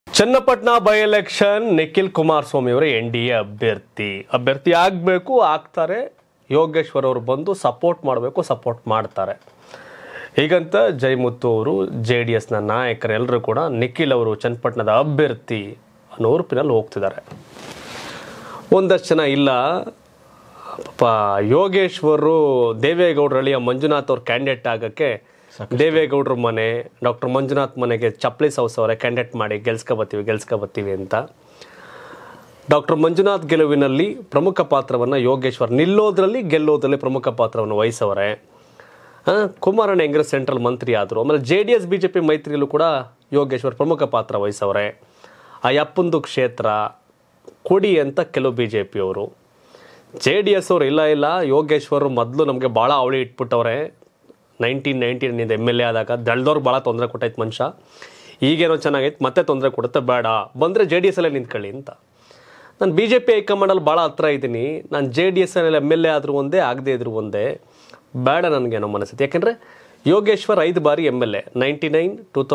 Channapatna by election Nikhil Kumaraswamy ಅವರ NDA ಅಭ್ಯರ್ಥಿ ಆಗಬೇಕು, ಆಗ್ತಾರೆ. ಯೋಗೇಶ್ವರ್ ಅವರು ಬಂದು ಸಪೋರ್ಟ್ ಮಾಡಬೇಕು, ಸಪೋರ್ಟ್ ಮಾಡ್ತಾರೆ. ಹೀಗಂತ ಜಯಮುತ್ತು ಅವರು JDSನ ನಾಯಕರು ಎಲ್ಲರೂ ಕೂಡ ನಿಖಿಲ್ ಅವರು ಚನ್ನಪಟ್ಟಣದ ಅಭ್ಯರ್ಥಿ ಅನ್ನೋ ಉರುಪಿನಲ್ಲಿ ಹೋಗ್ತಿದ್ದಾರೆ. ಒಂದಷ್ಟು ಜನ ಇಲ್ಲ ಪಾಪ ಯೋಗೇಶ್ವರು ದೇವೇಗೌಡರಳ್ಳಿಯ ಮಂಜುನಾಥ್ ಅವ್ರ ಕ್ಯಾಂಡಿಡೇಟ್ ಆಗೋಕ್ಕೆ ದೇವೇಗೌಡರ ಮನೆ ಡಾಕ್ಟರ್ ಮಂಜುನಾಥ್ ಮನೆಗೆ ಚಪ್ಪಲಿ ಸವಸವರೆ ಕ್ಯಾಂಡಿಡೇಟ್ ಮಾಡಿ ಗೆಲ್ಸ್ಕೊಬತ್ತೀವಿ ಅಂತ. ಡಾಕ್ಟರ್ ಮಂಜುನಾಥ್ ಗೆಲುವಿನಲ್ಲಿ ಪ್ರಮುಖ ಪಾತ್ರವನ್ನು ಯೋಗೇಶ್ವರ್ ಗೆಲ್ಲೋದ್ರಲ್ಲಿ ಪ್ರಮುಖ ಪಾತ್ರವನ್ನು ವಹಿಸವರೆ. ಕುಮಾರಣ್ಣ ಹೆಂಗ್ರೆ ಸೆಂಟ್ರಲ್ ಮಂತ್ರಿ ಆದರು. ಆಮೇಲೆ JDS BJP ಮೈತ್ರಿಯಲ್ಲೂ ಕೂಡ ಯೋಗೇಶ್ವರ್ ಪ್ರಮುಖ ಪಾತ್ರ ವಹಿಸವರೆ. ಆ ಯಪ್ಪಂದು ಕ್ಷೇತ್ರ ಕೊಡಿ ಅಂತ ಕೆಲವು BJP ಅವರು. JDS ಅವರು ಇಲ್ಲ ಯೋಗೇಶ್ವರ್ ಮೊದಲು ನಮಗೆ ಭಾಳ ಅವಳಿ ಇಟ್ಬಿಟ್ಟವ್ರೆ. 1990 MLA ಆದಾಗ ದಳದವ್ರಿಗೆ ಭಾಳ ತೊಂದರೆ ಕೊಟ್ಟೈತೆ ಮನುಷ್ಯ. ಈಗೇನೋ ಚೆನ್ನಾಗೈತೆ, ಮತ್ತೆ ತೊಂದರೆ ಕೊಡುತ್ತೆ, ಬೇಡ ಬಂದರೆ JDS ಅಲ್ಲೇ ನಿಂತ್ಕೊಳ್ಳಿ ಅಂತ. ನಾನು BJP ಹೈಕಮಾಂಡಲ್ಲಿ ಭಾಳ ಹತ್ರ ಇದ್ದೀನಿ. ನಾನು JDS ಅಲ್ಲಿ MLA ಆದರೂ ಒಂದೇ, ಆಗದೇ ಇದ್ರು ಒಂದೇ, ಬೇಡ ನನಗೇನೋ ಮನಸ್ಸಿತ್ತು. ಯಾಕೆಂದರೆ ಯೋಗೇಶ್ವರ್ 5 ಬಾರಿ MLA, 99,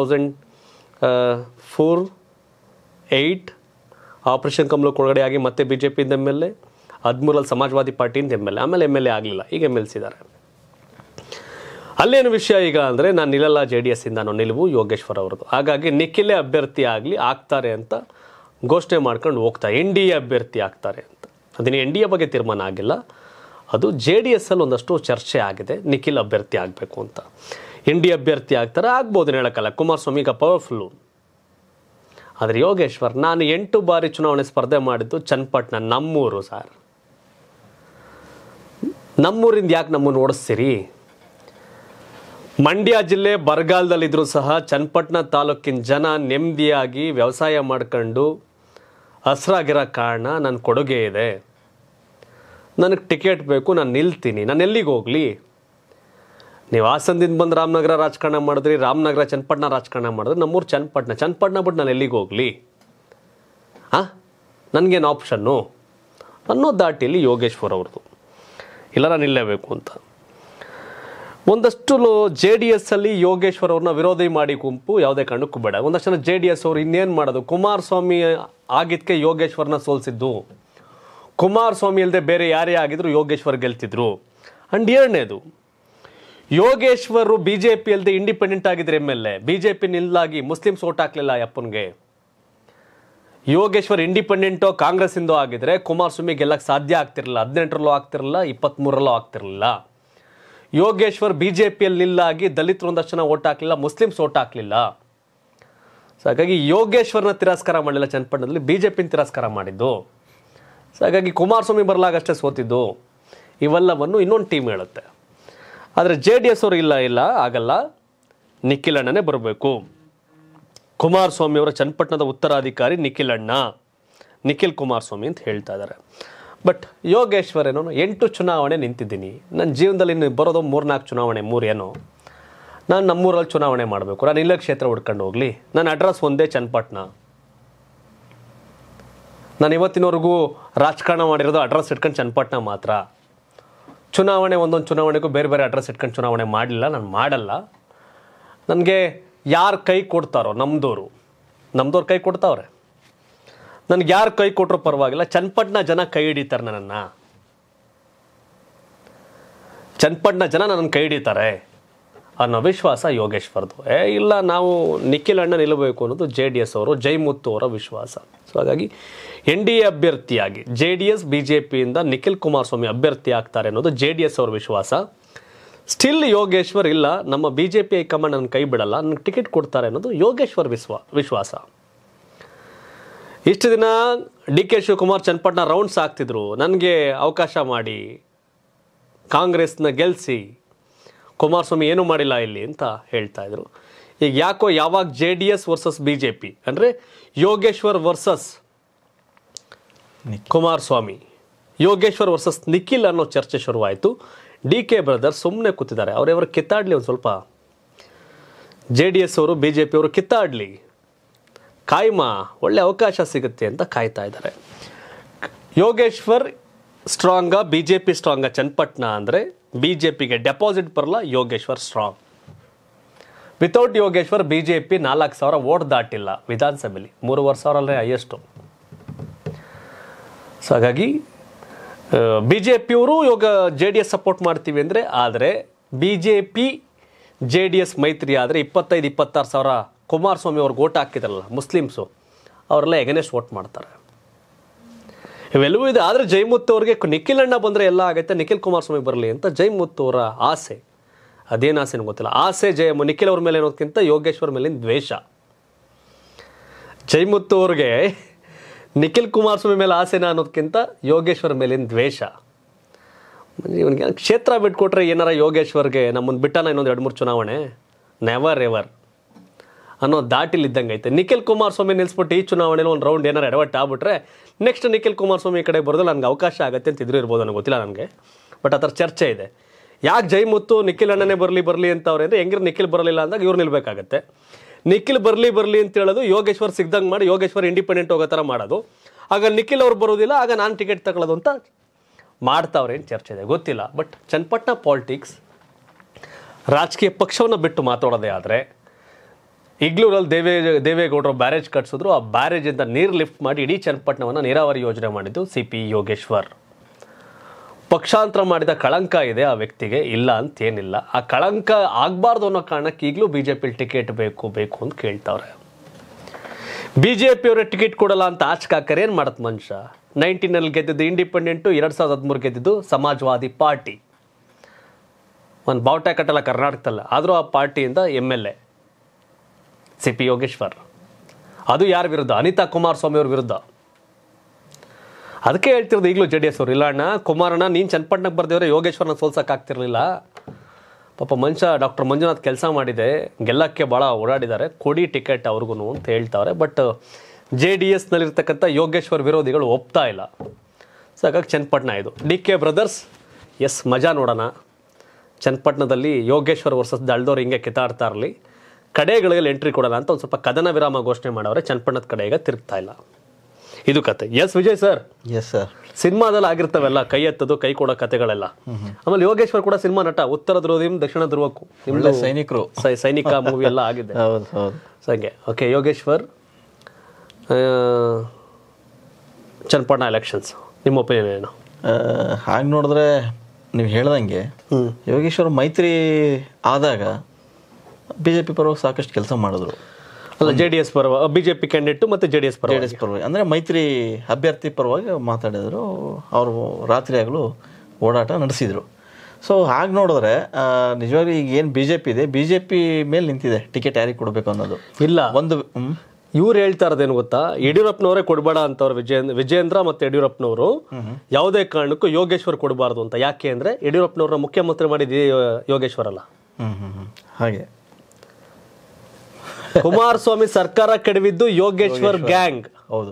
2004, 8 ಆಪರೇಷನ್ ಕಮಲಕ್ಕೆ ಒಳಗಡೆ ಆಗಿ ಮತ್ತೆ BJPಯಿಂದ MLA, 13 ಸಮಾಜವಾದಿ ಪಾರ್ಟಿಯಿಂದ MLA, ಆಮೇಲೆ MLA ಆಗಲಿಲ್ಲ, ಈಗ MLಸಿದ್ದಾರೆ. ಅಲ್ಲೇನು ವಿಷಯ ಈಗ ಅಂದರೆ ನಾನು ನಿಲ್ಲಲ್ಲ JDSಯಿಂದ ಅನ್ನೋ ನಿಲುವು ಯೋಗೇಶ್ವರ್ ಅವ್ರದ್ದು. ಹಾಗಾಗಿ ನಿಖಿಲೇ ಅಭ್ಯರ್ಥಿ ಆಗ್ತಾರೆ ಅಂತ ಘೋಷಣೆ ಮಾಡ್ಕೊಂಡು ಹೋಗ್ತಾರೆ. NDA ಅಭ್ಯರ್ಥಿ ಆಗ್ತಾರೆ ಅಂತ. ಅದನ್ನು NDA ಬಗ್ಗೆ ತೀರ್ಮಾನ ಆಗಿಲ್ಲ, ಅದು JDS ಅಲ್ಲಿ ಒಂದಷ್ಟು ಚರ್ಚೆ ಆಗಿದೆ. ನಿಖಿಲ್ ಅಭ್ಯರ್ಥಿ ಆಗಬೇಕು ಅಂತ. NDA ಅಭ್ಯರ್ಥಿ ಆಗ್ತಾರೆ, ಆಗ್ಬೋದು ಹೇಳೋಕ್ಕಲ್ಲ. ಕುಮಾರಸ್ವಾಮಿ ಈಗ ಪವರ್ಫುಲ್ಲು. ಆದರೆ ಯೋಗೇಶ್ವರ್, ನಾನು 8 ಬಾರಿ ಚುನಾವಣೆ ಸ್ಪರ್ಧೆ ಮಾಡಿದ್ದು ಚನ್ನಪಟ್ಟಣ, ನಮ್ಮೂರು ಸರ್. ನಮ್ಮೂರಿಂದ ಯಾಕೆ ನಮ್ಮನ್ನು ಓಡಿಸ್ತೀರಿ? ಮಂಡ್ಯ ಜಿಲ್ಲೆ ಬರಗಾಲದಲ್ಲಿದ್ದರೂ ಸಹ ಚನ್ನಪಟ್ಟಣ ತಾಲೂಕಿನ ಜನ ನೆಮ್ಮದಿಯಾಗಿ ವ್ಯವಸಾಯ ಮಾಡ್ಕೊಂಡು ಹಸ್ರಾಗಿರೋ ಕಾರಣ ನನ್ನ ಕೊಡುಗೆ ಇದೆ. ನನಗೆ ಟಿಕೆಟ್ ಬೇಕು, ನಾನು ನಿಲ್ತೀನಿ. ನಾನು ಎಲ್ಲಿಗೆ ಹೋಗಲಿ? ನೀವು ಹಾಸನದಿಂದ ಬಂದು ರಾಮನಗರ ರಾಜಕಾರಣ ಮಾಡಿದ್ರಿ, ರಾಮನಗರ ಚನ್ನಪಟ್ಟಣ ರಾಜಕಾರಣ ಮಾಡಿದ್ರಿ, ನಮ್ಮೂರು ಚನ್ನಪಟ್ಟಣ ಬಿಟ್ಟು ನಾನು ಎಲ್ಲಿಗೆ ಹೋಗಲಿ? ನನಗೇನು ಆಪ್ಷನ್ನು ಅನ್ನೋ ದಾಟಿಯಲ್ಲಿ ಯೋಗೇಶ್ವರ್ ಅವ್ರದ್ದು. ಇಲ್ಲ ನಾನು ನಿಲ್ಲೇಬೇಕು ಅಂತ. ಒಂದಷ್ಟು JDS ಅಲ್ಲಿ ಯೋಗೇಶ್ವರ್ ಅವ್ರನ್ನ ವಿರೋಧಿ ಮಾಡಿ ಗುಂಪು ಯಾವುದೇ ಕಾರಣಕ್ಕೂ ಬೇಡ. ಒಂದಷ್ಟು ಜನ JDS ಅವರು ಇನ್ನೇನು ಮಾಡೋದು, ಕುಮಾರಸ್ವಾಮಿ ಆಗಿದ್ದಕ್ಕೆ ಯೋಗೇಶ್ವರ್ನ ಸೋಲಿಸಿದ್ದು, ಕುಮಾರಸ್ವಾಮಿ ಅಲ್ಲದೆ ಬೇರೆ ಯಾರೇ ಆಗಿದ್ರು ಯೋಗೇಶ್ವರ್ ಗೆಲ್ತಿದ್ರು. ಅಂಡ್ ಎರಡನೇದು, ಯೋಗೇಶ್ವರು BJP ಅಲ್ಲದೆ ಇಂಡಿಪೆಂಡೆಂಟ್ ಆಗಿದ್ರೆ MLA, BJP ನಿಲ್ಲಾಗಿ ಮುಸ್ಲಿಮ್ಸ್ ಓಟ್ ಹಾಕ್ಲಿಲ್ಲ ಅಪ್ಪನಿಗೆ. ಯೋಗೇಶ್ವರ್ ಇಂಡಿಪೆಂಡೆಂಟೋ ಕಾಂಗ್ರೆಸ್ಸಿಂದೋ ಆಗಿದ್ರೆ ಕುಮಾರಸ್ವಾಮಿ ಗೆಲ್ಲಕ್ಕೆ ಸಾಧ್ಯ ಆಗ್ತಿರಲಿಲ್ಲ. 18ರಲ್ಲೂ ಆಗ್ತಿರಲಿಲ್ಲ, 23ರಲ್ಲೂ ಆಗ್ತಿರಲಿಲ್ಲ. ಯೋಗೇಶ್ವರ್ BJPಯಲ್ಲಿ ನಿಲ್ಲಾಗಿ ದಲಿತರು ಒಂದಷ್ಟು ಜನ ಓಟ್ ಹಾಕಲಿಲ್ಲ, ಮುಸ್ಲಿಮ್ಸ್ ಓಟ್ ಹಾಕಲಿಲ್ಲ. ಸೊ ಹಾಗಾಗಿ ಯೋಗೇಶ್ವರ್ನ ತಿರಸ್ಕಾರ ಮಾಡಲಿಲ್ಲ ಚನ್ನಪಟ್ಟಣದಲ್ಲಿ, BJPನ ತಿರಸ್ಕಾರ ಮಾಡಿದ್ದು. ಸೊ ಹಾಗಾಗಿ ಕುಮಾರಸ್ವಾಮಿ ಬರಲಾಗಷ್ಟೇ ಸೋತಿದ್ದು. ಇವೆಲ್ಲವನ್ನು ಇನ್ನೊಂದು ಟೀಮ್ ಹೇಳುತ್ತೆ. ಆದರೆ JDS ಅವರು ಇಲ್ಲ ಆಗಲ್ಲ, ನಿಖಿಲ್ ಅಣ್ಣನೇ ಬರಬೇಕು. ಕುಮಾರಸ್ವಾಮಿ ಅವರ ಚನ್ನಪಟ್ಟಣದ ಉತ್ತರಾಧಿಕಾರಿ ನಿಖಿಲ್ ಕುಮಾರಸ್ವಾಮಿ ಅಂತ ಹೇಳ್ತಾ ಇದ್ದಾರೆ. ಬಟ್ ಯೋಗೇಶ್ವರ್ ಏನೋ 8 ಚುನಾವಣೆ ನಿಂತಿದ್ದೀನಿ, ನನ್ನ ಜೀವನದಲ್ಲಿ ಇನ್ನು ಬರೋದು 3-4 ಚುನಾವಣೆ, 3 ಏನೋ. ನಾನು ನಮ್ಮೂರಲ್ಲಿ ಚುನಾವಣೆ ಮಾಡಬೇಕು, ನಾನು ಇಲ್ಲೇ ಕ್ಷೇತ್ರ ಹುಡ್ಕೊಂಡು ಹೋಗಲಿ, ನನ್ನ ಅಡ್ರೆಸ್ ಒಂದೇ ಚನ್ನಪಟ್ಟಣ. ನಾನು ಇವತ್ತಿನವರೆಗೂ ರಾಜಕಾರಣ ಮಾಡಿರೋದು ಅಡ್ರೆಸ್ ಇಟ್ಕೊಂಡು ಚನ್ನಪಟ್ಟಣ ಮಾತ್ರ. ಒಂದೊಂದು ಚುನಾವಣೆಗೂ ಬೇರೆ ಬೇರೆ ಅಡ್ರೆಸ್ ಇಟ್ಕೊಂಡು ಚುನಾವಣೆ ಮಾಡಲಿಲ್ಲ, ನಾನು ಮಾಡಲ್ಲ. ನನಗೆ ಯಾರು ಕೈ ಕೊಡ್ತಾರೋ, ನಮ್ಮದವ್ರು ಕೈ ಕೊಡ್ತಾವ್ರೆ. ನನಗೆ ಯಾರು ಕೈ ಕೊಟ್ಟರು ಪರವಾಗಿಲ್ಲ, ಚನ್ನಪಟ್ಟಣ ಜನ ಕೈ ಹಿಡಿತಾರೆ ನನ್ನನ್ನು. ಚನ್ನಪಟ್ಟಣ ಜನ ನನ್ನನ್ನು ಕೈ ಹಿಡಿತಾರೆ ಅನ್ನೋ ವಿಶ್ವಾಸ ಯೋಗೇಶ್ವರ್ದು. ಇಲ್ಲ, ನಾವು ನಿಖಿಲ್ ಅಣ್ಣ ನಿಲ್ಲಬೇಕು ಅನ್ನೋದು JDS ಅವರು, ಜಯಮುತ್ತು ಅವರ ವಿಶ್ವಾಸ. ಸೊ ಹಾಗಾಗಿ NDA ಅಭ್ಯರ್ಥಿಯಾಗಿ JDS BJPಯಿಂದ ನಿಖಿಲ್ ಕುಮಾರಸ್ವಾಮಿ ಅಭ್ಯರ್ಥಿ ಆಗ್ತಾರೆ ಅನ್ನೋದು JDS ಅವ್ರ ವಿಶ್ವಾಸ. ಸ್ಟಿಲ್ ಯೋಗೇಶ್ವರ್ ಇಲ್ಲ, ನಮ್ಮ BJP ಹೈಕಮಾಂಡ್ ನನ್ನ ಕೈ ಬಿಡಲ್ಲ, ನನಗೆ ಟಿಕೆಟ್ ಕೊಡ್ತಾರೆ ಅನ್ನೋದು ಯೋಗೇಶ್ವರ್ ವಿಶ್ವಾಸ. ಇಷ್ಟು ದಿನ DK ಶಿವಕುಮಾರ್ ಚನ್ನಪಟ್ಟಣ ರೌಂಡ್ಸ್ ಆಗ್ತಿದ್ರು, ನನಗೆ ಅವಕಾಶ ಮಾಡಿ ಕಾಂಗ್ರೆಸ್ನ ಗೆಲ್ಲಿಸಿ, ಕುಮಾರಸ್ವಾಮಿ ಏನೂ ಮಾಡಿಲ್ಲ ಇಲ್ಲಿ ಅಂತ ಹೇಳ್ತಾ ಇದ್ರು. ಈಗ ಯಾಕೋ ಯಾವಾಗ JDS ವರ್ಸಸ್ BJP ಅಂದರೆ ಯೋಗೇಶ್ವರ್ ವರ್ಸಸ್ ಕುಮಾರಸ್ವಾಮಿ, ಯೋಗೇಶ್ವರ್ ವರ್ಸಸ್ ನಿಖಿಲ್ ಅನ್ನೋ ಚರ್ಚೆ ಶುರುವಾಯಿತು. DK ಬ್ರದರ್ಸ್ ಸುಮ್ಮನೆ ಕೂತಿದ್ದಾರೆ. ಅವರವರು ಕಿತ್ತಾಡಲಿ, ಒಂದು ಸ್ವಲ್ಪ JDS ಅವರು BJP ಅವರು ಕಿತ್ತಾಡಲಿ, ಕಾಯ್ಮಾ ಒಳ್ಳೆ ಅವಕಾಶ ಸಿಗುತ್ತೆ ಅಂತ ಕಾಯ್ತಾ ಇದ್ದಾರೆ. ಯೋಗೇಶ್ವರ್ ಸ್ಟ್ರಾಂಗ, BJP ಸ್ಟ್ರಾಂಗ ಚನ್ನಪಟ್ಟಣ ಅಂದರೆ BJPಗೆ ಡೆಪಾಸಿಟ್ ಬರಲ್ಲ, Yogeshwar strong. Without Yogeshwar BJP 4,000 vote ದಾಟಿಲ್ಲ ವಿಧಾನಸಭೆಯಲ್ಲಿ, 3,500 ಅಲ್ಲೇ ಹೈಯೆಸ್ಟು. ಸೊ ಹಾಗಾಗಿ BJPಯವರು ಇವಾಗ JDS ಸಪೋರ್ಟ್ ಮಾಡ್ತೀವಿ ಅಂದರೆ, ಆದರೆ BJP JDS ಮೈತ್ರಿ ಆದರೆ 25-26 ಸಾವಿರ ಕುಮಾರಸ್ವಾಮಿ ಅವ್ರಿಗೆ ಓಟ್ ಹಾಕಿದ್ರಲ್ಲ ಮುಸ್ಲಿಮ್ಸು, ಅವರೆಲ್ಲ ಎಗನೆಸ್ಟ್ ವೋಟ್ ಮಾಡ್ತಾರೆ. ಇವೆಲ್ಲವೂ ಇದೆ. ಆದರೆ ಜೈಮುತ್ತು ಅವ್ರಿಗೆ ನಿಖಿಲ್ ಅಣ್ಣ ಬಂದರೆ ಎಲ್ಲ ಆಗುತ್ತೆ, ನಿಖಿಲ್ ಕುಮಾರಸ್ವಾಮಿ ಬರಲಿ ಅಂತ ಜೈಮುತ್ತು ಅವರ ಆಸೆ. ಅದೇನು ಆಸೆನೂ ಗೊತ್ತಿಲ್ಲ. ಆಸೆ ನಿಖಿಲ್ ಅವ್ರ ಮೇಲೆ ಅನ್ನೋದಕ್ಕಿಂತ ಯೋಗೇಶ್ವರ್ ಮೇಲಿನ ದ್ವೇಷ. ಜೈಮುತ್ತು ಅವ್ರಿಗೆ ನಿಖಿಲ್ ಕುಮಾರಸ್ವಾಮಿ ಮೇಲೆ ಆಸೆನ ಅನ್ನೋದಕ್ಕಿಂತ ಯೋಗೇಶ್ವರ್ ಮೇಲಿನ ದ್ವೇಷ. ಇವನಿಗೆ ಕ್ಷೇತ್ರ ಬಿಟ್ಕೊಟ್ರೆ ಏನಾರ ಯೋಗೇಶ್ವರ್ಗೆ ನಮ್ಮನ್ನು ಬಿಟ್ಟಾನ ಇನ್ನೊಂದು 2-3 ಚುನಾವಣೆ, ನೆವರ್ ಎವರ್ ಅನ್ನೋ ದಾಟಿಲಿದ್ದಂಗೆ ಐತೆ. ನಿಖಿಲ್ ಕುಮಾರಸ್ವಾಮಿ ನಿಲ್ಲಿಸ್ಬಿಟ್ಟು ಈ ಚುನಾವಣೆಯಲ್ಲಿ ಒಂದು ರೌಂಡ್ ಏನಾರು ಎಡವಟ್ಟು ಆಗ್ಬಿಟ್ರೆ ನೆಕ್ಸ್ಟ್ ನಿಖಿಲ್ ಕುಮಾರಸ್ವಾಮಿ ಈ ಕಡೆ ಬರೋದು ನನಗೆ ಅವಕಾಶ ಆಗುತ್ತೆ ಅಂತ ಇದ್ರು ಇರ್ಬೋದು, ನನಗೆ ಗೊತ್ತಿಲ್ಲ ನನಗೆ. ಬಟ್ ಆ ಥರ ಚರ್ಚೆ ಇದೆ. ಯಾಕೆ ಜೈಮುತ್ತು ನಿಖಿಲ್ ಅಣ್ಣನೇ ಬರಲಿ ಅಂತ ಅವ್ರೆ ಅಂದರೆ, ಹೆಂಗಿರು ನಿಖಿಲ್ ಬರಲಿಲ್ಲ ಅಂದಾಗ ಇವ್ರು ನಿಲ್ಬೇಕಾಗತ್ತೆ. ನಿಖಿಲ್ ಬರಲಿ ಅಂತ ಹೇಳೋದು, ಯೋಗೇಶ್ವರ್ ಸಿಗ್ದಂಗೆ ಮಾಡಿ ಯೋಗೇಶ್ವರ್ ಇಂಡಿಪೆಂಡೆಂಟ್ ಹೋಗೋ ಥರ ಮಾಡೋದು. ಆಗ ನಿಖಿಲ್ ಅವ್ರು ಬರೋದಿಲ್ಲ, ಆಗ ನಾನು ಟಿಕೆಟ್ ತಗೊಳ್ಳೋದು ಅಂತ ಮಾಡ್ತಾವ್ರೆ. ಏನು ಚರ್ಚೆ ಇದೆ ಗೊತ್ತಿಲ್ಲ. ಬಟ್ ಚನ್ನಪಟ್ಟಣ ಪಾಲಿಟಿಕ್ಸ್ ರಾಜಕೀಯ ಪಕ್ಷವನ್ನು ಬಿಟ್ಟು ಮಾತಾಡೋದೇ ಆದರೆ, ಇಗ್ಲೂರಲ್ಲಿ ದೇವೇಗೌಡರು ಬ್ಯಾರೇಜ್ ಕಟ್ಸಿದ್ರು. ಆ ಬ್ಯಾರೇಜಿಂದ ನೀರು ಲಿಫ್ಟ್ ಮಾಡಿ ಇಡೀ ಚನ್ನಪಟ್ಟಣವನ್ನು ನೀರಾವರಿ ಯೋಜನೆ ಮಾಡಿದ್ದು CP ಯೋಗೇಶ್ವರ್. ಪಕ್ಷಾಂತರ ಮಾಡಿದ ಕಳಂಕ ಇದೆ ಆ ವ್ಯಕ್ತಿಗೆ, ಇಲ್ಲ ಅಂತೇನಿಲ್ಲ. ಆ ಕಳಂಕ ಆಗಬಾರ್ದು ಅನ್ನೋ ಕಾರಣಕ್ಕೆ ಈಗಲೂ BJP ಟಿಕೆಟ್ ಬೇಕು ಅಂತ ಕೇಳ್ತಾವ್ರೆ. BJPಯವರೇ ಟಿಕೆಟ್ ಕೊಡಲ್ಲ ಅಂತ ಆಚಕಾಕರೆ ಏನು ಮಾಡತ್ ಮನುಷ್ಯ? 19ನಲ್ಲಿ ಗೆದ್ದಿದ್ದು ಇಂಡಿಪೆಂಡೆಂಟು, 2013 ಗೆದ್ದಿದ್ದು ಸಮಾಜವಾದಿ ಪಾರ್ಟಿ. ಒಂದು ಬಾವುಟ ಕಟ್ಟಲ್ಲ ಕರ್ನಾಟಕದಲ್ಲ, ಆದರೂ ಆ ಪಾರ್ಟಿಯಿಂದ MLA CP ಯೋಗೇಶ್ವರ್. ಅದು ಯಾರ ವಿರುದ್ಧ? ಅನಿತಾ ಕುಮಾರಸ್ವಾಮಿ ಅವ್ರ ವಿರುದ್ಧ. ಅದಕ್ಕೆ ಹೇಳ್ತಿರೋದು ಈಗಲೂ JDS ಅವರು, ಇಲ್ಲ ಅಣ್ಣ ಕುಮಾರಣ್ಣ ನೀನು ಚನ್ನಪಟ್ಟಣಕ್ಕೆ ಬರ್ದೇವ್ರೆ ಯೋಗೇಶ್ವರನ ಸೋಲ್ಸೋಕ್ಕಾಗ್ತಿರ್ಲಿಲ್ಲ. ಪಾಪ ಮನುಷ್ಯ ಡಾಕ್ಟರ್ ಮಂಜುನಾಥ್ ಕೆಲಸ ಮಾಡಿದೆ, ಗೆಲ್ಲಕ್ಕೆ ಭಾಳ ಓಡಾಡಿದ್ದಾರೆ, ಕೊಡಿ ಟಿಕೆಟ್ ಅವ್ರಿಗೂ ಅಂತ ಹೇಳ್ತಾವ್ರೆ. ಬಟ್ JDSನಲ್ಲಿರ್ತಕ್ಕಂಥ ಯೋಗೇಶ್ವರ್ ವಿರೋಧಿಗಳು ಒಪ್ತಾ ಇಲ್ಲ. ಸೊ ಹಾಗಾಗಿ ಚನ್ನಪಟ್ಟಣ ಇದು DK ಬ್ರದರ್ಸ್. ಎಸ್, ಮಜಾ ನೋಡೋಣ. ಚನ್ನಪಟ್ಟಣದಲ್ಲಿ ಯೋಗೇಶ್ವರ್ ವರ್ಸಸ್ ದಳ್ದವ್ರು ಹಿಂಗೆ ಕಿತ್ತಾಡ್ತಾ ಇರಲಿ, ಕಡೆಗಳಿಗೆ ಎಂಟ್ರಿ ಕೊಡೋಣ ಅಂತ ಒಂದು ಸ್ವಲ್ಪ ಕದನ ವಿರಾಮ ಘೋಷಣೆ ಮಾಡವ್ರೆ. ಚನ್ನಪಟ್ಟಣದ ಕಡೆ ಈಗ ತಿರುಗ್ತಾ ಇಲ್ಲ. ಇದು ಕತೆ. Yes Vijay sir. Yes sir. ಸಿನಿಮಾದಲ್ಲಿ ಆಗಿರ್ತಾವೆಲ್ಲ ಕೈ ಎತ್ತದು ಕೈ ಕೊಡೋ ಕತೆಗಳೆಲ್ಲ. ಆಮೇಲೆ ಯೋಗೇಶ್ವರ್ ಕೂಡ ಸಿನಿಮಾ ನಟ, ಉತ್ತರ ಧ್ರುವದಿಂದ ದಕ್ಷಿಣ ಧ್ರುವಕ್ಕೂ ಸೈನಿಕರು ಸೈನಿಕ ಮೂವಿ ಎಲ್ಲ ಆಗಿದೆ. ಹಂಗೆ ಓಕೆ. ಯೋಗೇಶ್ವರ್ ಚನ್ನಪಟ್ಟಣ ಎಲೆಕ್ಷನ್ಸ್ ನಿಮ್ಮ ಒಪಿನಿಯನ್ ಏನು? ಹಾಗೆ ನೋಡಿದ್ರೆ ನೀವು ಹೇಳ್ದಂಗೆ ಯೋಗೇಶ್ವರ್ ಮೈತ್ರಿ ಆದಾಗ BJP ಪರವಾಗಿ ಸಾಕಷ್ಟು ಕೆಲಸ ಮಾಡಿದ್ರು. ಅಲ್ಲ, JDS ಪರವಾಗಿ BJP ಕ್ಯಾಂಡಿಡೇಟ್ ಮತ್ತು JDS ಪರವಾಗಿ ಅಂದರೆ ಮೈತ್ರಿ ಅಭ್ಯರ್ಥಿ ಪರವಾಗಿ ಮಾತಾಡಿದ್ರು. ಅವರು ರಾತ್ರಿ ಆಗಲೂ ಓಡಾಟ ನಡೆಸಿದರು. ಸೊ ಹಾಗೆ ನೋಡಿದ್ರೆ ನಿಜವಾಗ್ಲೂ ಈಗ ಏನು BJP ಇದೆ, BJP ಮೇಲೆ ನಿಂತಿದೆ ಟಿಕೆಟ್ ಯಾರಿಗೆ ಕೊಡಬೇಕು ಅನ್ನೋದು. ಇಲ್ಲ, ಒಂದು ಇವ್ರು ಹೇಳ್ತಾ ಇರೋದೇನು ಗೊತ್ತಾ, ಯಡಿಯೂರಪ್ಪನವರೇ ಕೊಡಬೇಡ ಅಂತವ್ರು ವಿಜೇಂದ್ರ ಮತ್ತು ಯಡಿಯೂರಪ್ಪನವರು ಯಾವುದೇ ಕಾರಣಕ್ಕೂ ಯೋಗೇಶ್ವರ್ ಕೊಡಬಾರ್ದು ಅಂತ. ಯಾಕೆ ಅಂದರೆ ಯಡಿಯೂರಪ್ಪನವ್ರನ್ನ ಮುಖ್ಯಮಂತ್ರಿ ಮಾಡಿದ ಯೋಗೇಶ್ವರ್ ಅಲ್ಲ. ಹಾಗೆ ಕುಮಾರಸ್ವಾಮಿ ಸರ್ಕಾರ ಕೆಡವಿದ್ದು ಯೋಗೇಶ್ವರ್ ಗ್ಯಾಂಗ್. ಹೌದು,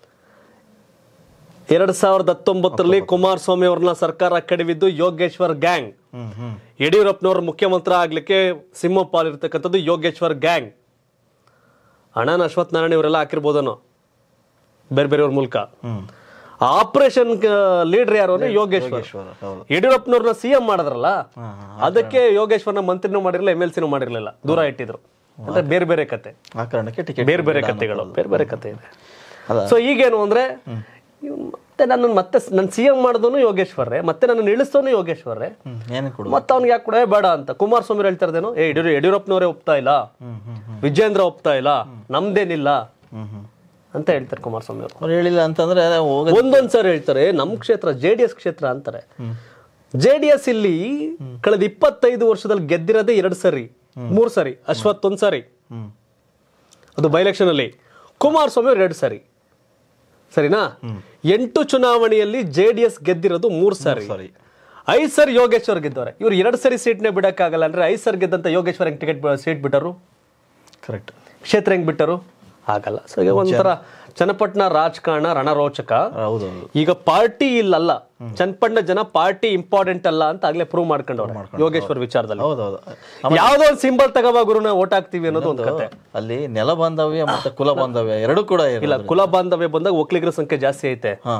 2019ರಲ್ಲಿ ಕುಮಾರಸ್ವಾಮಿ ಅವ್ರನ್ನ ಸರ್ಕಾರ ಕೆಡವಿದ್ದು ಯೋಗೇಶ್ವರ್ ಗ್ಯಾಂಗ್. ಯಡಿಯೂರಪ್ಪನವ್ರ ಮುಖ್ಯಮಂತ್ರಿ ಆಗ್ಲಿಕ್ಕೆ ಸಿಂಹಪಾಲ್ ಇರ್ತಕ್ಕಂಥದ್ದು ಯೋಗೇಶ್ವರ್ ಗ್ಯಾಂಗ್. ಅಣ್ಣನ ಅಶ್ವಥ್ ನಾರಾಯಣ ಇವರೆಲ್ಲ ಹಾಕಿರ್ಬೋದನೋ ಬೇರೆಯವ್ರ ಮೂಲಕ. ಆಪರೇಷನ್ ಲೀಡರ್ ಯಾರು ಅಂದ್ರೆ ಯೋಗೇಶ್ವರ್. ಯಡಿಯೂರಪ್ಪನವ್ರನ್ನ CM ಮಾಡಿದ್ರಲ್ಲ, ಅದಕ್ಕೆ ಯೋಗೇಶ್ವರ್ನ ಮಂತ್ರಿನೂ ಮಾಡಿರಲಿಲ್ಲ, MLCನೂ ಮಾಡಿರ್ಲಿಲ್ಲ, ದೂರ ಇಟ್ಟಿದ್ರು. ಅಂದ್ರೆ ಬೇರೆ ಕತೆ, ಆ ಕಾರಣಕ್ಕೆ ಟಿಕೆಟ್ ಬೇರೆ ಕತೆಗಳು, ಬೇರೆ ಕತೆ ಇದೆ. ಸೊ ಈಗೇನು ಅಂದ್ರೆ ಮತ್ತೆ ನನ್ನ CM ಮಾಡಿದವನು ಯೋಗೇಶ್ವರ್ರೆ, ಮತ್ತೆ ನನ್ನ ಇಳಿಸ್ತವನು ಯೋಗೇಶ್ವರ್ರೆ, ಮತ್ತೆ ಅವ್ನಿಗೆ ಯಾಕೆ ಕೂಡ ಬೇಡ ಅಂತ ಕುಮಾರಸ್ವಾಮಿ ಹೇಳ್ತಾ ಇರೋದೇನು, ಯಡಿಯೂರಪ್ಪನವರೇ ಒಪ್ತಾ ಇಲ್ಲ, ವಿಜೇಂದ್ರ ಒಪ್ತಾ ಇಲ್ಲ, ನಮ್ದೇನಿಲ್ಲ ಅಂತ ಹೇಳ್ತಾರೆ ಕುಮಾರಸ್ವಾಮಿ ಅವರು. ಹೇಳಿಲ್ಲ ಅಂತಂದ್ರೆ ಒಂದೊಂದ್ಸರಿ ಹೇಳ್ತಾರೆ ನಮ್ ಕ್ಷೇತ್ರ JDS ಕ್ಷೇತ್ರ ಅಂತಾರೆ. JDS ಇಲ್ಲಿ ಕಳೆದ 25 ವರ್ಷದಲ್ಲಿ ಗೆದ್ದಿರೋದೇ 2 ಸರಿ 3 ಸರಿ, ಅಶ್ವಥ್ 1 ಸರಿ, ಅದು ಬೈ ಎಲೆಕ್ಷನ್ ಅಲ್ಲಿ, ಕುಮಾರಸ್ವಾಮಿ ಅವ್ರು 2 ಸರಿ, ಸರಿನಾ? 8 ಚುನಾವಣೆಯಲ್ಲಿ JDS ಗೆದ್ದಿರೋದು 3 ಸರಿ, 5 ಸರಿ ಯೋಗೇಶ್ವರ್ ಗೆದ್ದವ್ರೆ. ಇವ್ರು 2 ಸರಿ ಸೀಟ್ನೇ ಬಿಡಕ್ಕಾಗಲ್ಲ ಅಂದ್ರೆ 5 ಸರಿ ಗೆದ್ದಂತ ಯೋಗೇಶ್ವರ್ ಹೆಂಗ್ ಟಿಕೆಟ್ ಸೀಟ್ ಬಿಟ್ಟರು? ಕರೆಕ್ಟ್. ಕ್ಷೇತ್ರ ಹೆಂಗ್ ಬಿಟ್ಟರು? ಆಗಲ್ಲ. ಸೊ ಈಗ ಒಂಥರ ಚನ್ನಪಟ್ಟಣ ರಾಜಕಾರಣ ರಣರೋಚಕ. ಈಗ ಪಾರ್ಟಿ ಇಲ್ಲಲ್ಲ, ಚನ್ನಪಟ್ಟಣ ಜನ ಪಾರ್ಟಿ ಇಂಪಾರ್ಟೆಂಟ್ ಅಲ್ಲ ಅಂತ ಆಗ್ಲೇ ಪ್ರೂವ್ ಮಾಡ್ಕೊಂಡವ್ರೆ ಯೋಗೇಶ್ವರ್ ವಿಚಾರದಲ್ಲಿ. ಯಾವ್ದೋ ಒಂದು ಸಿಂಬಲ್ ತಗೋಬಾ ಗುರುನ ಓಟ್ ಹಾಕ್ತಿವಿ ಅನ್ನೋದು ಒಂದು ಕತೆ. ಅಲ್ಲಿ ನೆಲ ಬಾಂಧವ್ಯ ಮತ್ತೆ ಕುಲ ಬಾಂಧವ್ಯ ಎರಡೂ ಕೂಡ ಇಲ್ಲ. ಕುಲ ಬಾಂಧವ್ಯ ಬಂದಾಗ ಒಕ್ಕಲಿಗರ ಸಂಖ್ಯೆ ಜಾಸ್ತಿ ಐತೆ,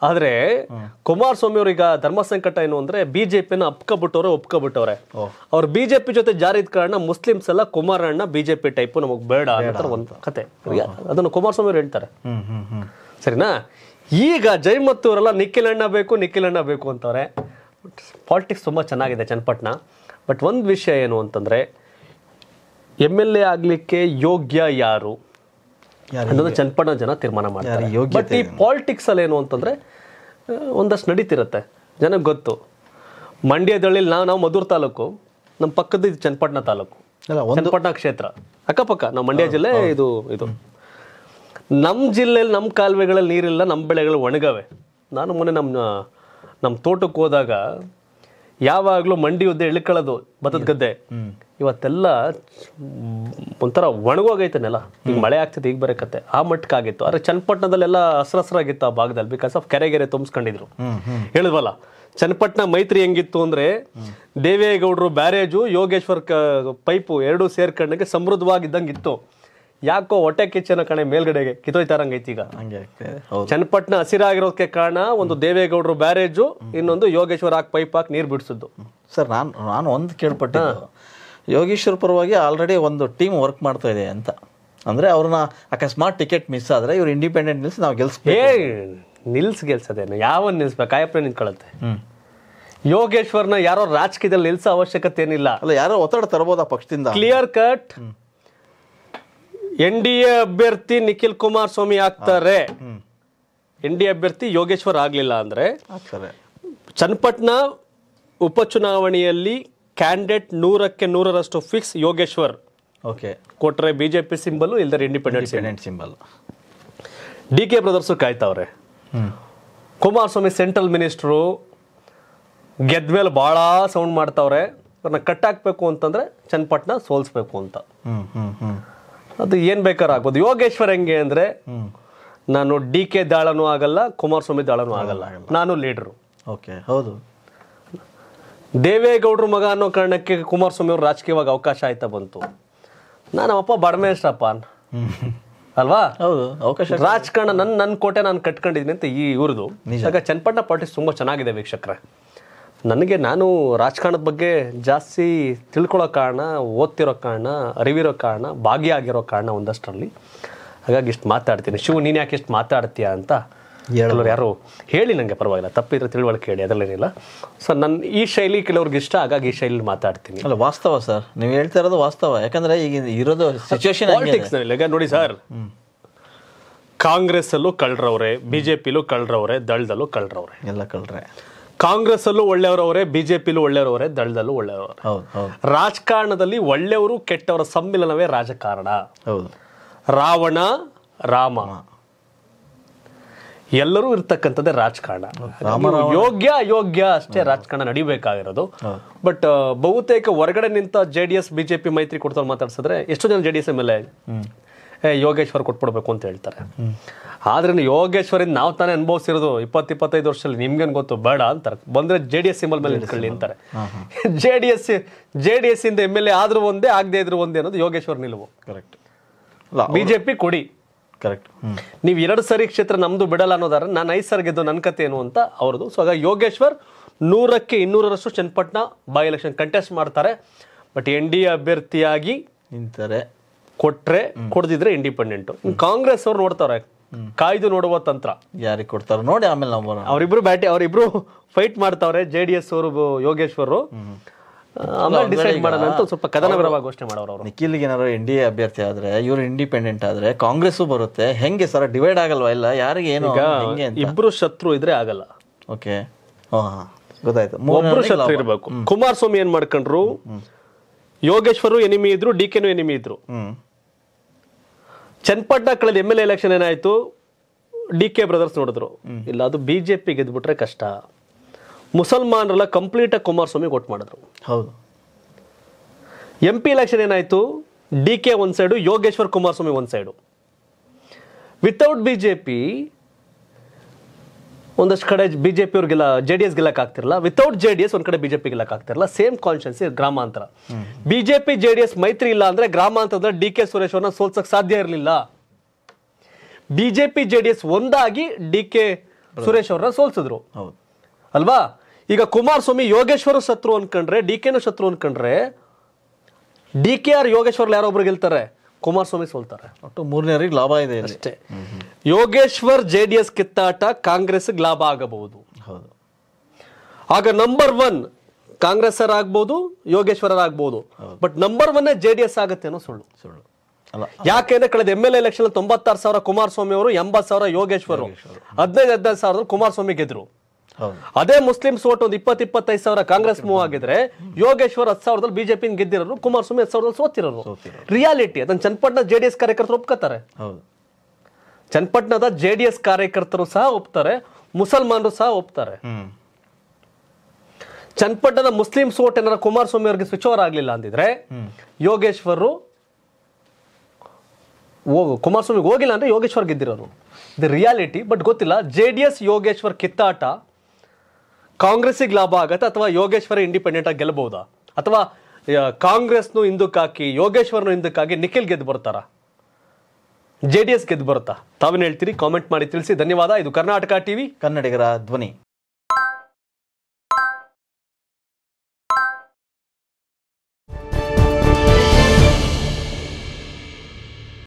ಆದ್ರೆ ಕುಮಾರಸ್ವಾಮಿ ಅವ್ರು ಈಗ ಧರ್ಮ ಸಂಕಟ ಏನು ಅಂದ್ರೆ ಬಿಜೆಪಿನ ಒಪ್ಕೊಬಿಟ್ಟವ್ರೆ ಅವ್ರು ಬಿಜೆಪಿ ಜೊತೆ ಜಾರಿದ ಕಾರಣ ಮುಸ್ಲಿಮ್ಸ್ ಎಲ್ಲ ಕುಮಾರಣ್ಣ ಬಿಜೆಪಿ ಟೈಪ್ ನಮಗ್ ಬೇಡ ಅಂತ ಒಂದು ಕತೆ. ಅದನ್ನು ಕುಮಾರಸ್ವಾಮಿ ಅವ್ರು ಹೇಳ್ತಾರೆ, ಸರಿನಾ? ಈಗ ಜಯಮತ್ ಅವರೆಲ್ಲ ನಿಖಿಲ್ ಅಣ್ಣ ಬೇಕು ಅಂತವ್ರೆ. ಪಾಲಿಟಿಕ್ಸ್ ತುಂಬಾ ಚೆನ್ನಾಗಿದೆ ಚನ್ನಪಟ್ಟಣ. ಬಟ್ ಒಂದ್ ವಿಷಯ ಏನು ಅಂತಂದ್ರೆ MLA ಆಗ್ಲಿಕ್ಕೆ ಯೋಗ್ಯ ಯಾರು ಅನ್ನೋದು ಚನ್ನಪಟ್ಟಣ ಜನ ತೀರ್ಮಾನ ಮಾಡ್ತಾರೆ. ಬಟ್ ಈ ಪಾಲಿಟಿಕ್ಸ್ ಅಲ್ಲಿ ಏನು ಅಂತಂದ್ರೆ ಒಂದಷ್ಟು ನಡೀತಿರತ್ತೆ, ಜನಕ್ಕೆ ಗೊತ್ತು. ಮಂಡ್ಯದಲ್ಲಿ ನಾವು ಮಧುರ್ ತಾಲೂಕು, ನಮ್ಮ ಪಕ್ಕದ ಚನ್ನಪಟ್ಟಣ ತಾಲೂಕು, ಚನ್ನಪಟ್ಟಣ ಕ್ಷೇತ್ರ ಅಕ್ಕಪಕ್ಕ. ನಾವು ಮಂಡ್ಯ ಜಿಲ್ಲೆ, ಇದು ನಮ್ಮ ಜಿಲ್ಲೆಯಲ್ಲಿ ನಮ್ಮ ಕಾಲುವೆಗಳಲ್ಲಿ ನೀರಿಲ್ಲ, ನಮ್ಮ ಬೆಳೆಗಳು ಒಣಗವೆ. ನಾನು ಮೊನ್ನೆ ನಮ್ಮ ತೋಟಕ್ಕೆ ಹೋದಾಗ ಯಾವಾಗಲೂ ಮಂಡಿ ಉದ್ದೆ ಇಳ್ಕೊಳ್ಳೋದು ಭತ್ತದ ಗದ್ದೆ, ಇವತ್ತೆಲ್ಲ ಒಂಥರ ಒಣಗೋಗೈತೆ ನೆಲ. ಈಗ ಮಳೆ ಆಗ್ತಿದೆ, ಈಗ ಬರಕತ್ತೆ ಆ ಮಟ್ಟಕ್ಕಾಗಿತ್ತು. ಆದ್ರೆ ಚನ್ನಪಟ್ಟಣದಲ್ಲೆಲ್ಲ ಹಸ್ರಸ್ರಾಗಿತ್ತು ಆ ಭಾಗದಲ್ಲಿ, ಬಿಕಾಸ್ ಆಫ್ ಕೆರೆಗೆರೆ ತುಂಬಿಸ್ಕೊಂಡಿದ್ರು. ಹೇಳಿದ್ವಲ್ಲ, ಚನ್ನಪಟ್ಟಣ ಮೈತ್ರಿ ಹೆಂಗಿತ್ತು ಅಂದ್ರೆ ದೇವೇಗೌಡರು ಬ್ಯಾರೇಜು, ಯೋಗೇಶ್ವರ್ ಪೈಪು ಎರಡೂ ಸೇರ್ಕೊಂಡಂಗೆ ಸಮೃದ್ಧವಾಗಿದ್ದಂಗಿತ್ತು. ಯಾಕೋ ಹೊಟ್ಟೆ ಕಿಚ್ಚನ ಕಣೆ ಮೇಲ್ಗಡೆಗೆ ಕಿತ್ತೋಯ್ತಾರಂಗೈತಿ ಈಗ. ಚನ್ನಪಟ್ಟಣ ಹಸಿರಾಗಿರೋದಕ್ಕೆ ಕಾರಣ ಒಂದು ದೇವೇಗೌಡರು ಬ್ಯಾರೇಜು, ಇನ್ನೊಂದು ಯೋಗೇಶ್ವರ ಪೈಪ್ ಹಾಕಿ ನೀರು ಬಿಡಿಸಿದ್ದು. ಸರ್, ನಾನು ಒಂದು ಕೇಳ್ಪಟ್ಟಿದ್ದು, ಯೋಗೇಶ್ವರ್ ಪರವಾಗಿ ಆಲ್ರೆಡಿ ಒಂದು ಟೀಮ್ ವರ್ಕ್ ಮಾಡ್ತಾ ಇದೆ ಅಂತ. ಅಂದ್ರೆ ಅವ್ರನ್ನ ಅಕಸ್ಮಾತ್ ಟಿಕೆಟ್ ಮಿಸ್ ಆದ್ರೆ ಇವ್ರು ಇಂಡಿಪೆಂಡೆಂಟ್ ನಿಲ್ಸಿ ನಾವು ಗೆಲ್ಸದೇನು, ಯಾವನ್ ನಿಲ್ಸ್ಬೇಕು? ಕಾಯಪ್ಪ ನಿಂತ್ಕೊಳತ್ತೆ. ಯೋಗೇಶ್ವರ್ನ ಯಾರೋ ರಾಜಕೀಯದಲ್ಲಿ ನಿಲ್ಸೋ ಅವಶ್ಯಕತೆ ಏನಿಲ್ಲ. ಅಲ್ಲ, ಯಾರೋ ಒತ್ತಡ ತರಬಹುದಾ ಪಕ್ಷದಿಂದ? ಕ್ಲಿಯರ್ ಕಟ್ NDA ಅಭ್ಯರ್ಥಿ ನಿಖಿಲ್ ಕುಮಾರಸ್ವಾಮಿ ಆಗ್ತಾರೆ. NDA ಅಭ್ಯರ್ಥಿ ಯೋಗೇಶ್ವರ್ ಆಗ್ಲಿಲ್ಲ ಅಂದ್ರೆ ಚನ್ನಪಟ್ಟಣ ಉಪಚುನಾವಣೆಯಲ್ಲಿ ಕ್ಯಾಂಡಿಡೇಟ್ 100ಕ್ಕೆ 100ರಷ್ಟು ಫಿಕ್ಸ್ ಯೋಗೇಶ್ವರ್. ಕೊಟ್ರೆ ಬಿಜೆಪಿ ಸಿಂಬಲ್, ಇಲ್ದರೆ ಇಂಡಿಪೆಂಡೆಂಟ್ ಸಿಂಬಲ್. DK ಬ್ರದರ್ಸ್ ಕಾಯ್ತಾವ್ರೆ. ಕುಮಾರಸ್ವಾಮಿ ಸೆಂಟ್ರಲ್ ಮಿನಿಸ್ಟ್ರು ಗೆದ್ಮೇಲೆ ಬಹಳ ಸೌಂಡ್ ಮಾಡ್ತಾವ್ರೆ. ಅವ್ರನ್ನ ಕಟ್ಟಾಕ್ಬೇಕು ಅಂತಂದ್ರೆ ಚನ್ನಪಟ್ಟಣ ಸೋಲ್ಸ್ಬೇಕು ಅಂತ. ಅದು ಏನ್ ಬೇಕಾದ್ರೂ ಆಗ್ಬೋದು. ಯೋಗೇಶ್ವರ್ ಹೆಂಗೆ ಅಂದ್ರೆ, ನಾನು DK ದಾಳನೂ ಆಗಲ್ಲ, ಕುಮಾರಸ್ವಾಮಿ ದಾಳನೂ ಆಗಲ್ಲ, ನಾನು ಲೀಡರು. ಹೌದು. ದೇವೇಗೌಡರು ಮಗ ಅನ್ನೋ ಕಾರಣಕ್ಕೆ ಕುಮಾರಸ್ವಾಮಿ ಅವ್ರು ರಾಜಕೀಯವಾಗಿ ಅವಕಾಶ ಆಯ್ತಾ ಬಂತು. ನಾನಪ್ಪ ಬಡಮೇಶ್ರಪ್ಪ ಅಲ್ವಾ? ಹೌದು, ಅವಕಾಶ. ರಾಜಕಾರಣ ನನ್ನ ಕೋಟೆ ನಾನು ಕಟ್ಕೊಂಡಿದ್ದೀನಿ ಅಂತ ಇವ್ರದು. ಆಗ ಚನ್ನಪಟ್ಟಣ ಪಾಲಿಟಿಕ್ಸ್ ತುಂಬಾ ಚೆನ್ನಾಗಿದೆ ವೀಕ್ಷಕರೇ. ನಾನು ರಾಜಕಾರಣದ ಬಗ್ಗೆ ಜಾಸ್ತಿ ತಿಳ್ಕೊಳ್ಳೋ ಕಾರಣ, ಓದ್ತಿರೋ ಕಾರಣ, ಅರಿವಿರೋ ಕಾರಣ, ಭಾಗಿಯಾಗಿರೋ ಕಾರಣ ಒಂದಷ್ಟರಲ್ಲಿ. ಹಾಗಾಗಿ ಇಷ್ಟು ಮಾತಾಡ್ತೀನಿ. ಶಿವ, ನೀನು ಯಾಕೆ ಇಷ್ಟು ಮಾತಾಡ್ತೀಯಾ ಅಂತ ಕೆಲವ್ರು ಯಾರು ಹೇಳಿ, ನನಗೆ ಪರವಾಗಿಲ್ಲ, ತಪ್ಪಿದ್ರೆ ತಿಳುವಳಿಕೆ ಹೇಳಿ, ಅದರಲ್ಲೇನಿಲ್ಲ. ಸರ್, ನನ್ನ ಈ ಶೈಲಿ ಕೆಲವ್ರಿಗೆ ಇಷ್ಟ, ಹಾಗಾಗಿ ಈ ಶೈಲಿ ಮಾತಾಡ್ತೀನಿ. ಅಲ್ಲ, ವಾಸ್ತವ ಸರ್, ನೀವು ಹೇಳ್ತಾ ಇರೋದು ವಾಸ್ತವ. ಯಾಕಂದ್ರೆ ಈಗ ಇರೋದು ಸಿಚುವೇಶನ್ ಪಾಲಿಟಿಕ್ಸ್. ಈಗ ನೋಡಿ ಸರ್, ಕಾಂಗ್ರೆಸ್ ಅಲ್ಲೂ ಕಳ್ರವ್ರೆ, ಬಿಜೆಪಿಲೂ ಕಳ್ರವ್ರೆ, ದಳದಲ್ಲೂ ಕಳ್ರವ್ರೆ, ಎಲ್ಲ ಕಳ್ರೆ. ಕಾಂಗ್ರೆಸ್ ಅಲ್ಲೂ ಒಳ್ಳೆಯವರವ್ರೆ, ಬಿಜೆಪಿಲೂ ಒಳ್ಳೆಯವರವ್ರೆ, ದಳದಲ್ಲೂ ಒಳ್ಳೆಯವರವ್ರೆ. ರಾಜಕಾರಣದಲ್ಲಿ ಒಳ್ಳೆಯವರು ಕೆಟ್ಟವರ ಸಮ್ಮಿಲನವೇ ರಾಜಕಾರಣ. ರಾವಣ ರಾಮ ಎಲ್ಲರೂ ಇರ್ತಕ್ಕಂಥದ್ದೇ ರಾಜಕಾರಣ. ಯೋಗ್ಯ ಅಯೋಗ್ಯ ಅಷ್ಟೇ ರಾಜಕಾರಣ ನಡಿಬೇಕಾಗಿರೋದು. ಬಟ್ ಬಹುತೇಕ ಹೊರಗಡೆ ನಿಂತ JDS ಬಿಜೆಪಿ ಮೈತ್ರಿ ಕೊಡ್ತಾರೆ ಮಾತಾಡ್ಸಿದ್ರೆ ಎಷ್ಟೋ ಜನ JDS ಮೇಲೆ ಯೋಗೇಶ್ವರ್ ಕೊಟ್ಬಿಡ್ಬೇಕು ಅಂತ ಹೇಳ್ತಾರೆ. ಆದ್ರೆ ಯೋಗೇಶ್ವರಿಂದ ನಾವು ತಾನೇ ಅನುಭವಿಸಿರೋದು 20-25 ವರ್ಷದಲ್ಲಿ. ನಿಮ್ಗೇನ್ ಗೊತ್ತು, ಬೇಡ ಅಂತಾರೆ. ಬಂದ್ರೆ JDS ಸಿಂಬಲ್ ಮೇಲೆ ಇಟ್ಕೊಳ್ಳಿ ಅಂತಾರೆ. JDS ಇಂದ MLA ಆದ್ರೂ ಒಂದೇ, ಆಗದೆ ಇದ್ರು ಒಂದೇ ಅನ್ನೋದು ಯೋಗೇಶ್ವರ್ ನಿಲುವು. ಕರೆಕ್ಟ್. ಬಿಜೆಪಿ ಕೊಡಿ, ಕರೆಕ್ಟ್. ನೀವು 2 ಸರಿ ಕ್ಷೇತ್ರ ನಮ್ದು ಬಿಡಲ್ಲ ಅನ್ನೋದಾದ್ರೆ ನಾನು 5 ಸರಿ ಗೆದ್ದು ನನ್ನ ಕತೆ ಏನು ಅಂತ ಅವ್ರದ್ದು. ಸೊ ಹಾಗಾಗಿ ಯೋಗೇಶ್ವರ್ 100ಕ್ಕೆ 200ರಷ್ಟು ಚನ್ನಪಟ್ಟಣ ಬೈ ಎಲೆಕ್ಷನ್ ಕಂಟೆಸ್ಟ್ ಮಾಡ್ತಾರೆ. ಬಟ್ NDA ಅಭ್ಯರ್ಥಿಯಾಗಿ ನಿಂತಾರೆ, ಕೊಟ್ರೆ ಕೊಡದಿದ್ರೆ ಇಂಡಿಪೆಂಡೆಂಟ್. ಕಾಂಗ್ರೆಸ್ ಅವ್ರು ನೋಡ್ತಾರೆ, ಕಾಯ್ದು ನೋಡುವ ತಂತ್ರ. ಯಾರಿಗೆ ಕೊಡ್ತಾರ ನೋಡಿ, ಆಮೇಲೆ ನಾವು ಅವರಿಬ್ರು ಫೈಟ್ ಮಾಡ್ತಾವ್ರೆ. JDS ಅವರು ಯೋಗೇಶ್ವರ್ ಆಮೇಲೆ ಡಿಸೈಡ್ ಮಾಡೋಣ ಅಂತ ಸ್ವಲ್ಪ ಕದನವರವಾಗಿ ಘೋಷಣೆ ಮಾಡೋರು ಅವರು. ನಿಖಿಲ್ಗೆ ಏನಾದ್ರು NDA ಅಭ್ಯರ್ಥಿ ಆದ್ರೆ, ಇವ್ರು ಇಂಡಿಪೆಂಡೆಂಟ್ ಆದ್ರೆ ಕಾಂಗ್ರೆಸ್ ಬರುತ್ತೆ. ಹೆಂಗೆ ಸರ್ ಡಿವೈಡ್ ಆಗಲ್ವಾ? ಇಲ್ಲ, ಯಾರಿಗೆ ಏನು? ಇಬ್ರು ಶತ್ರು ಇದ್ರೆ ಆಗಲ್ಲ. ಓಕೆ, ಗೊತ್ತಾಯ್ತು. ಒಬ್ರು ಶತ್ರು ಇರ್ಬೇಕು. ಕುಮಾರಸ್ವಾಮಿ ಏನ್ ಮಾಡ್ಕೊಂಡ್ರು, ಯೋಗೇಶ್ವರು ಎನಿಮಿ ಇದ್ರು, DKನೂ ಎನಿಮಿ ಇದ್ರು. ಚನ್ನಪಟ್ಟಣ ಕಳೆದ MLA ಎಲೆಕ್ಷನ್ ಏನಾಯ್ತು, DK ಬ್ರದರ್ಸ್ ನೋಡಿದ್ರು, ಇಲ್ಲ ಅದು ಬಿಜೆಪಿ ಗೆದ್ಬಿಟ್ರೆ ಕಷ್ಟ. ಮುಸಲ್ಮಾನರೆಲ್ಲ ಕಂಪ್ಲೀಟ್ ಆಗಿ ಕುಮಾರಸ್ವಾಮಿ ವೋಟ್ ಮಾಡಿದ್ರು. ಹೌದು. MP ಎಲೆಕ್ಷನ್ ಏನಾಯ್ತು, DK ಒಂದ್ ಸೈಡು, ಯೋಗೇಶ್ವರ್ ಕುಮಾರಸ್ವಾಮಿ ಒಂದ್ ಸೈಡು. ವಿತೌಟ್ ಬಿಜೆಪಿ ಒಂದಷ್ಟು ಕಡೆ ಬಿಜೆಪಿ ಅವ್ರಿಗೆಲ್ಲ JDS ಗೆಲ್ಲಕ್ ಆಗ್ತಿರಲ್ಲ, ವಿತೌಟ್ JDS ಒಂದ್ ಕಡೆ ಬಿಜೆಪಿ ಗೆಲ್ಲಕ್ ಆಗ್ತಿರಲ್ಲ. ಸೇಮ್ ಕಾನ್ಸ್ಟಿಟ್ಯೂನ್ಸಿ ಗ್ರಾಮಾಂತರ. ಬಿಜೆಪಿ JDS ಮೈತ್ರಿ ಇಲ್ಲ ಅಂದ್ರೆ ಗ್ರಾಮಾಂತರದಲ್ಲಿ DK ಸುರೇಶ್ ಅವ್ರನ್ನ ಸೋಲ್ಸಕ್ ಸಾಧ್ಯ ಇರಲಿಲ್ಲ. ಬಿಜೆಪಿ JDS ಒಂದಾಗಿ DK ಸುರೇಶ್ ಅವ್ರನ್ನ ಸೋಲ್ಸಿದ್ರು ಹೌದು ಅಲ್ವಾ. ಈಗ ಕುಮಾರಸ್ವಾಮಿ ಯೋಗೇಶ್ವರ ಶತ್ರು ಅನ್ಕೊಂಡ್ರೆ ಡಿ ಕೆನ ಶತ್ರು ಅನ್ಕೊಂಡ್ರೆ ಡಿ ಕೆ ಆರ್ ಯೋಗೇಶ್ವರ್ ಯಾರೊಬ್ರು ಗೆಲ್ತಾರೆ, ಕುಮಾರಸ್ವಾಮಿ ಸೋಲ್ತಾರೆ. ಒಟ್ಟು ಮೂರನೇವರಿಗೆ ಲಾಭ ಇದೆ ಇಲ್ಲಿ. ಅಷ್ಟೇ. ಯೋಗೇಶ್ವರ್ JDS ಕಿತ್ತಾಟ ಕಾಂಗ್ರೆಸ್ಗೆ ಲಾಭ ಆಗಬಹುದು. ಹೌದು. ಆಗ ನಂಬರ್ 1 ಕಾಂಗ್ರೆಸ್ ಆಗ್ಬಹುದು, ಯೋಗೇಶ್ವರ ಆಗ್ಬಹುದು. ಬಟ್ ನಂಬರ್ 1 JDS ಆಗುತ್ತೆ ಅನ್ನೋ ಸುಳ್ಳು. ಅಲ್ಲ, ಯಾಕೆಂದ್ರೆ ಕಳೆದ MLA ಎಲೆಕ್ಷನ್ 96,000 ಕುಮಾರಸ್ವಾಮಿ ಅವರು, 80,000 ಯೋಗೇಶ್ವರ್, 15,000 ಕುಮಾರಸ್ವಾಮಿ ಗೆದ್ರು. ಅದೇ ಮುಸ್ಲಿಮ್ಸ್ ಓಟ್ ಒಂದು 20-25,000 ಕಾಂಗ್ರೆಸ್ ಮೂವ್ ಆಗಿದ್ರೆ ಯೋಗೇಶ್ವರ್ 10,000 ಬಿಜೆಪಿ ಗೆದ್ದಿರೋರು, ಕುಮಾರಸ್ವಾಮಿ 10,000 ಸೋತಿರೋರು. ರಿಯಾಲಿಟಿ ಅದನ್ನ ಚನ್ನಪಟ್ಟಣ JDS ಕಾರ್ಯಕರ್ತರು ಒಪ್ಕೋತಾರೆ. ಚನ್ನಪಟ್ಟಣದ JDS ಕಾರ್ಯಕರ್ತರು ಸಹ ಒಪ್ತಾರೆ, ಮುಸಲ್ಮಾನರು ಸಹ ಒಪ್ತಾರೆ. ಚನ್ನಪಟ್ಟಣದ ಮುಸ್ಲಿಮ್ಸ್ ಓಟ್ ಏನಾರ ಕುಮಾರಸ್ವಾಮಿ ಅವರಿಗೆ ಸ್ವಿಚ್ ಓವರ್ ಆಗ್ಲಿಲ್ಲ ಅಂದಿದ್ರೆ ಯೋಗೇಶ್ವರು ಕುಮಾರಸ್ವಾಮಿಗೆ ಹೋಗಿಲ್ಲ ಅಂದ್ರೆ ಯೋಗೇಶ್ವರ್ ಗೆದ್ದಿರೋರು. ಇದು ರಿಯಾಲಿಟಿ. ಬಟ್ ಗೊತ್ತಿಲ್ಲ JDS ಯೋಗೇಶ್ವರ್ ಕಿತ್ತಾಟ ಕಾಂಗ್ರೆಸ್ಸಿಗೆ ಲಾಭ ಆಗತ್ತೆ ಅಥವಾ ಯೋಗೇಶ್ವರ ಇಂಡಿಪೆಂಡೆಂಟ್ ಆಗಿ ಗೆಲ್ಲಬಹುದಾ, ಅಥವಾ ಕಾಂಗ್ರೆಸ್ನು ಹಿಂದಕ್ಕಾಕಿ ಯೋಗೇಶ್ವರ್ನು ಹಿಂದಕ್ಕಾಗಿ ನಿಖಿಲ್ ಗೆದ್ದು ಬರ್ತಾರ, JDS ಗೆದ್ದು ಬರುತ್ತಾ? ತಾವೇನು ಹೇಳ್ತೀರಿ? ಕಾಮೆಂಟ್ ಮಾಡಿ ತಿಳಿಸಿ. ಧನ್ಯವಾದ. ಇದು ಕರ್ನಾಟಕ ಟಿವಿ, ಕನ್ನಡಿಗರ ಧ್ವನಿ.